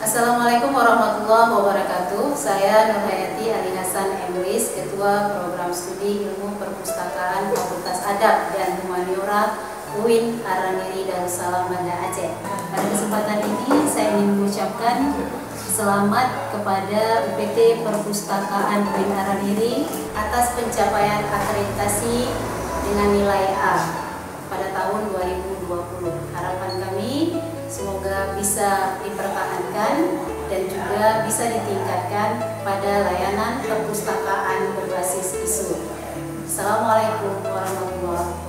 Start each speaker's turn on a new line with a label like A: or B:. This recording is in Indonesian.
A: Assalamualaikum warahmatullahi wabarakatuh. Saya Nurhayati Ali Hasan Emlis, Ketua Program Studi Ilmu Perpustakaan Fakultas Adab dan Humaniora UIN Araniri Darussalam Banda Aceh. Pada kesempatan ini saya ingin mengucapkan selamat kepada UPT Perpustakaan UIN Araniri atas pencapaian akreditasi dengan nilai A pada tahun 2020. Harapan kami semoga bisa dipertahankan dan juga bisa ditingkatkan pada layanan perpustakaan berbasis ISO. Assalamualaikum warahmatullahi wabarakatuh.